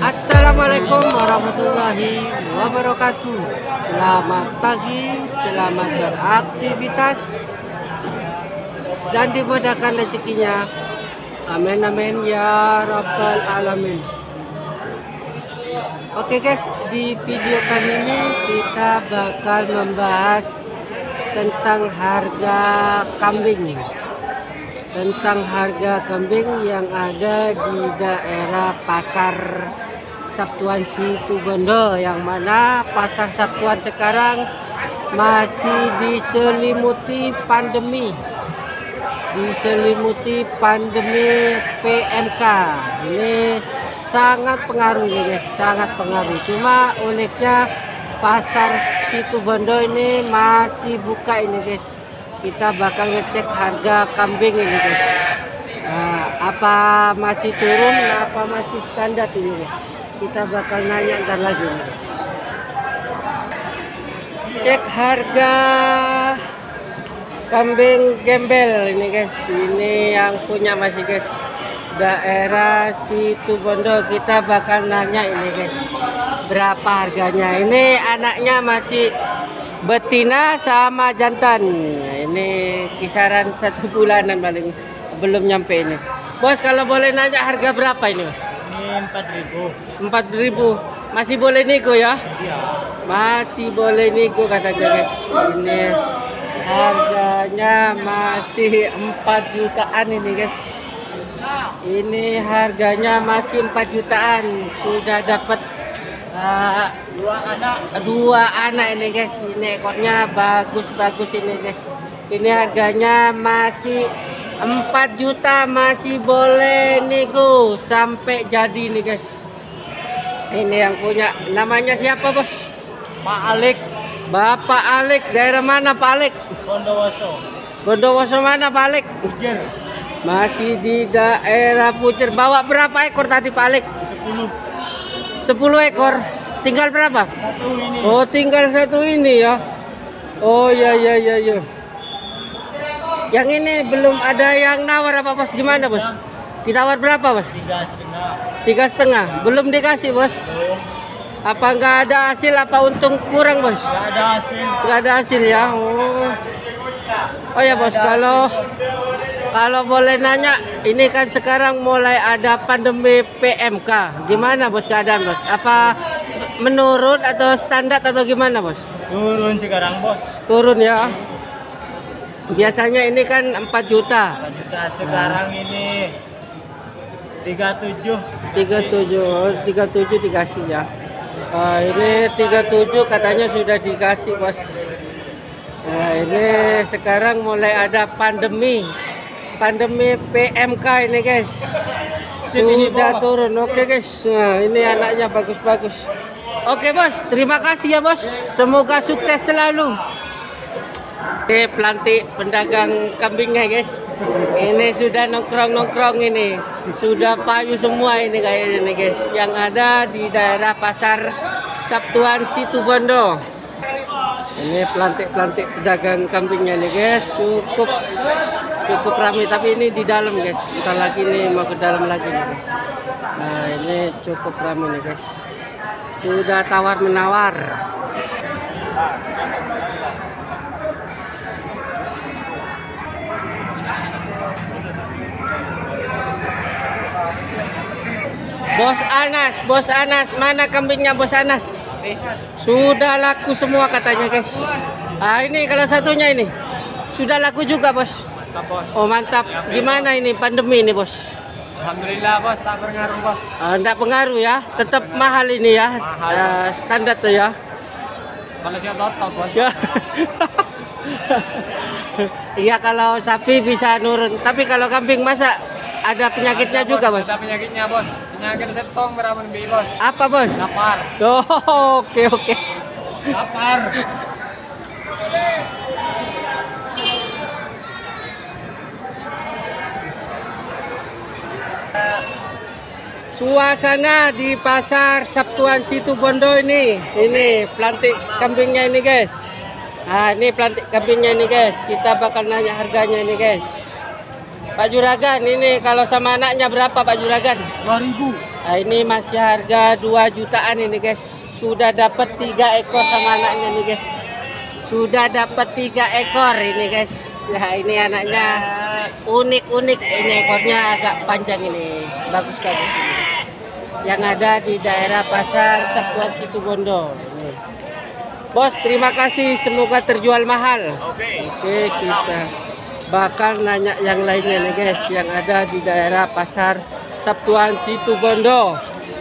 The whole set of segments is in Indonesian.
Assalamualaikum warahmatullahi wabarakatuh. Selamat pagi, selamat beraktivitas dan dimudahkan rezekinya. Amin amin ya rabbal alamin. Oke guys, di video kali ini kita bakal membahas tentang harga kambing. Tentang harga kambing yang ada di daerah Pasar Sabtuan Situbondo, yang mana Pasar Sabtuan sekarang masih diselimuti pandemi. PMK. Ini sangat pengaruh ya guys, sangat pengaruh. Cuma uniknya Pasar Situbondo ini masih buka ini guys. Kita bakal ngecek harga kambing ini guys. Apa masih turun, apa masih standar ini guys. Kita bakal nanya ntar lagi nih guys. Cek harga kambing gembel ini guys. Ini yang punya masih guys, daerah Situbondo. Kita bakal nanya ini guys, berapa harganya. Ini anaknya masih betina sama jantan. Ini kisaran 1 bulanan paling, belum nyampe ini. Bos, kalau boleh nanya harga berapa ini bos? Ini 4.000. 4.000. Masih boleh nego ya? Iya. Masih boleh nego katanya guys. Ini harganya masih 4 jutaan ini guys. Ini harganya masih 4 jutaan. Sudah dapat dua anak ini guys. Ini ekornya bagus-bagus ini guys. Ini harganya masih 4 juta, masih boleh nego sampai jadi nih guys. Ini yang punya, namanya siapa bos? Pak Alik. Bapak Alik, daerah mana Pak Alik? Bondowoso. Bondowoso mana Pak Alik? Pujer. Masih di daerah Pujer. Bawa berapa ekor tadi Pak Alik? 10. 10 ekor. Tinggal berapa? Satu ini. Oh, tinggal satu ini ya. Oh ya. Yang ini belum ada yang nawar apa bos? Gimana bos? Ditawar berapa bos? 3,5. 3,5. Belum dikasih bos? Belum. Apa nggak ada hasil? Apa untung kurang bos? Nggak ada hasil. Nggak ada hasil ya. Oh ya bos, kalau boleh nanya, ini kan sekarang mulai ada pandemi PMK. Gimana bos keadaan bos? Apa menurun atau standar atau gimana bos? Turun sekarang bos. Turun ya. Biasanya ini kan 4 juta. 4 juta sekarang ini 37. 37 dikasih ya. Ini 37 katanya sudah dikasih bos. Nah, ini sekarang mulai ada pandemi PMK ini guys. Sudah turun. Oke guys. Nah, ini anaknya bagus-bagus. Oke bos, terima kasih ya bos. Semoga sukses selalu. Oke, pelantik pedagang kambingnya guys. Ini sudah nongkrong ini. Sudah payu semua ini kayak ini guys. Yang ada di daerah Pasar Sabtuan Situbondo. Ini pelantik pedagang kambingnya nih guys. Cukup ramai, tapi ini di dalam guys. Bentar lagi nih mau ke dalam lagi nih guys. Nah, ini cukup ramai nih guys. Sudah tawar menawar. Bos Anas, mana kambingnya Bos Anas? Sudah laku semua katanya guys. Ini kalau satunya ini sudah laku juga bos. Mantap bos. Oh mantap. Gimana ini pandemi ini bos? Alhamdulillah bos, tak pengaruh bos. Enggak pengaruh ya, tetap mahal ini ya. Mahal. Standar tuh ya. Kalau cuma total bos. Ya. Iya, kalau sapi bisa nurun, tapi kalau kambing masa ada penyakitnya juga bos? Ada penyakitnya bos. Penyakit setong berapa nih bos? Apa bos? Lapar. Oh, oke. Lapar. Suasana di Pasar Sabtuan Situbondo ini pelantik kambingnya ini guys. Nah, ini pelantik kambingnya ini guys. Kita bakal nanya harganya ini guys. Pak Juragan, ini kalau sama anaknya berapa Pak Juragan? 2.000. Nah, ini masih harga 2 jutaan ini guys. Sudah dapat 3 ekor sama anaknya nih guys. Sudah dapat 3 ekor ini guys. Nah, ini anaknya unik-unik. Ini ekornya agak panjang ini. Bagus-bagus ini. Yang ada di daerah Pasar Sabtuan Situbondo. Ini. Bos, terima kasih. Semoga terjual mahal. Oke, kita bakal nanya yang lainnya nih guys, yang ada di daerah Pasar Sabtuan Situbondo.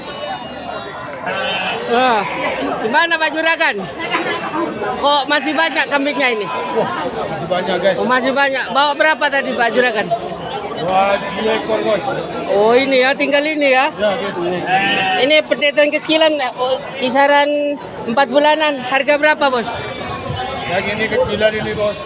Gimana Pak Juragan? Kok masih banyak kambingnya ini? Wah, masih banyak guys. Oh, masih banyak. Bawa berapa tadi Pak Juragan? 2 ekor bos. Oh ini ya, tinggal ini ya. Ya guys. Ini pedetan kecilan, kisaran 4 bulanan. Harga berapa bos? Yang ini kecilan ini bos.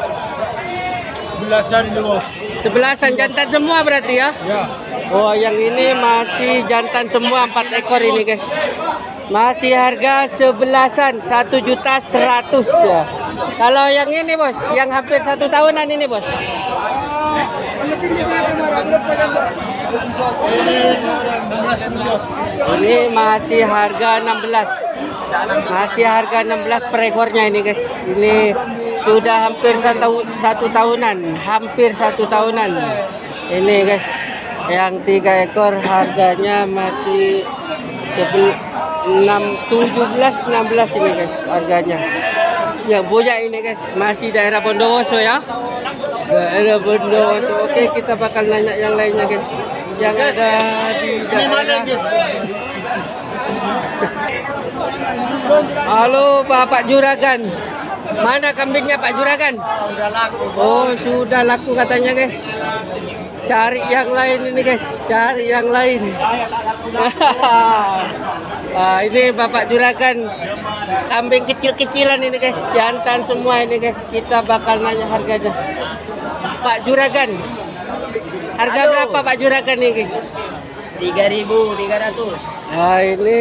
11-an ini bos. 11-an, jantan semua berarti ya? Ya. Oh yang ini masih jantan semua 4 ekor ini guys. Masih harga 11-an, 1.100.000 ya. Kalau yang ini bos, yang hampir 1 tahunan ini bos. Ini masih harga 16. Masih harga 16 per ekornya ini guys. Ini sudah hampir 1 tahunan, hampir 1 tahunan. Ini guys, yang 3 ekor harganya masih 17-16 ini guys harganya. Yang punya ini guys masih daerah Bondowoso ya. Daerah Bondowoso. Oke, kita bakal nanya yang lainnya guys. Yang ada di daerah. Halo Bapak Juragan. Mana kambingnya Pak Juragan? Sudah laku. Oh, sudah laku katanya guys. Cari yang lain ini guys, cari yang lain. Ini Bapak Juragan, kambing kecil-kecilan ini guys, jantan semua ini guys. Kita bakal nanya harganya. Pak Juragan, harga berapa Pak Juragan ini? 3.300. Nah ini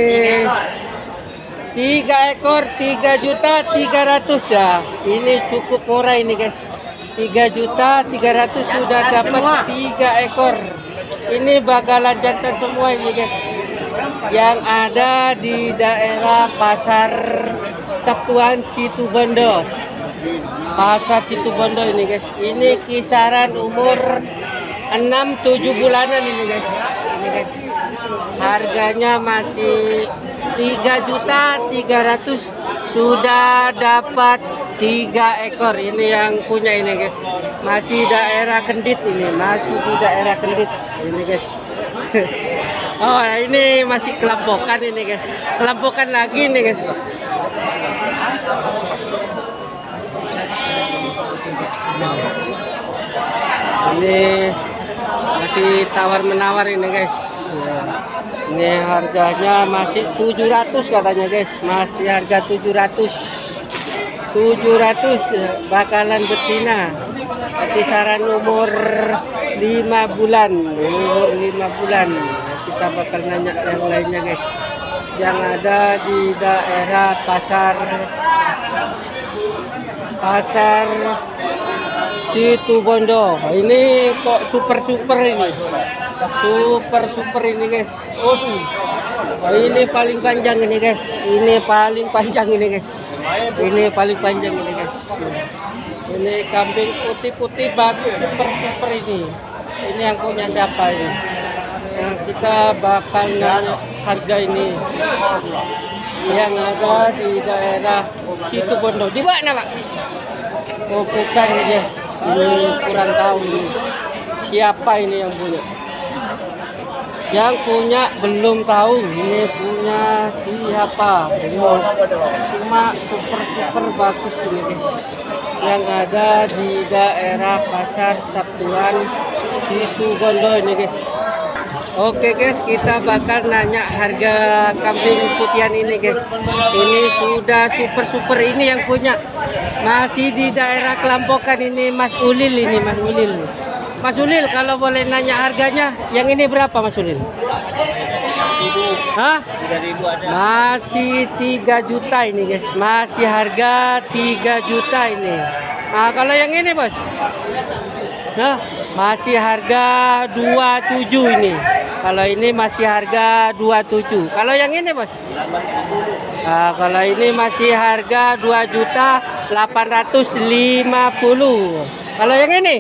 3 ekor 3.300.000 ya. Ini cukup murah ini guys. 3.300.000 sudah dapat 3 ekor. Ini bakalan jantan semua ini guys. Yang ada di daerah Pasar Sabtuan Situbondo. Pasar Situbondo ini guys. Ini kisaran umur 6-7 bulanan ini guys. Ini guys. Harganya masih 3.300.000 sudah dapat 3 ekor. Ini yang punya ini guys. Masih daerah Kendit ini, masih di daerah Kendit ini guys. Oh, ini masih kelampokan ini guys. Kelampokan lagi nih guys. Ini masih tawar-menawar ini guys. Ya. Ini harganya masih 700 katanya guys. Masih harga 700 bakalan betina. Kisaran umur 5 bulan. Umur 5 bulan. Kita bakal nanya yang lainnya guys. Yang ada di daerah Pasar Situbondo. Ini kok super ini. Super ini guys. Ini paling panjang ini guys. Ini paling panjang ini guys. Ini paling panjang ini guys. Ini kambing putih-putih bagus super ini. Ini yang punya siapa ini? Nah, kita bakal nanya harga ini. Yang ada di daerah Situbondo. Di mana Pak? Oh bukan nih guys. Ini kurang tahu ini. Siapa ini yang punya? Yang punya belum tahu. Ini punya siapa? Cuma super bagus ini guys. Yang ada di daerah Pasar Sabtuan Situbondo ini guys. Oke guys, kita bakal nanya harga kambing putihan ini guys. Ini sudah super ini yang punya. Masih di daerah Kelampokan ini Mas Ulil ini, Mas Ulil. Mas Ulil, kalau boleh nanya harganya, yang ini berapa Mas Ulil? 3.000 ada. Masih 3 juta ini guys. Masih harga 3 juta ini. Nah, kalau yang ini bos, masih harga 27 ini. Kalau ini masih harga 27. Kalau yang ini, Bos? Kalau ini masih harga 2.850.000. Kalau yang ini?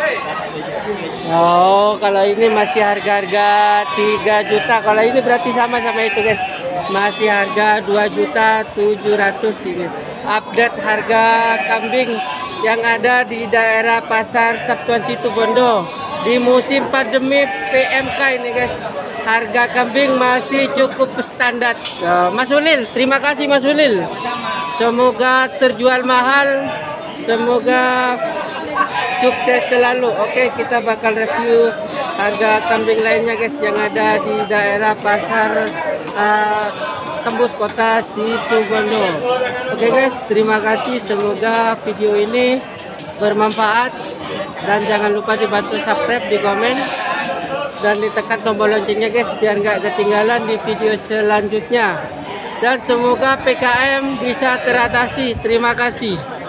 Oh, kalau ini masih harga 3 juta. Kalau ini berarti sama itu, guys. Masih harga 2.700.000 ini. Update harga kambing yang ada di daerah Pasar Sabtuan Situbondo di musim pandemi PMK ini, guys. Harga kambing masih cukup standar. Mas Ulil, terima kasih Mas Ulil. Semoga terjual mahal. Semoga sukses selalu. Oke, kita bakal review harga kambing lainnya, guys, yang ada di daerah Pasar Tembus Kota Situbondo. Oke, guys, terima kasih. Semoga video ini bermanfaat. Dan jangan lupa dibantu subscribe, di komen, dan ditekan tombol loncengnya, guys, biar nggak ketinggalan di video selanjutnya. Dan semoga PKM bisa teratasi. Terima kasih.